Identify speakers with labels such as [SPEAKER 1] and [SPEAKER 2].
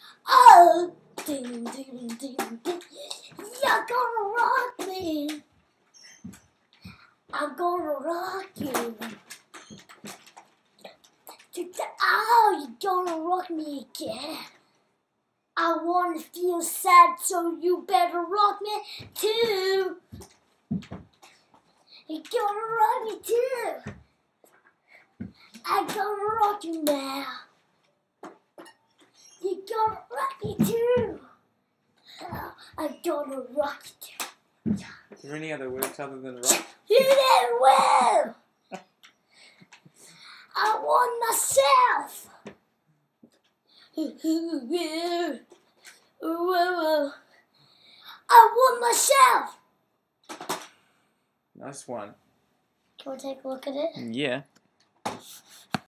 [SPEAKER 1] Oh, ding, ding, ding, ding. You're gonna rock me. I'm gonna rock you. Oh, you're gonna rock me again. I wanna feel sad, so you better rock me too. You're gonna rock me too. I'm gonna rock you now. You're gonna rock me too. I'm gonna rock you too.
[SPEAKER 2] Is there any other words other than rock?
[SPEAKER 1] You did well. I won myself. I won myself.
[SPEAKER 2] Nice one.
[SPEAKER 1] Can we take a look at it?
[SPEAKER 2] Yeah.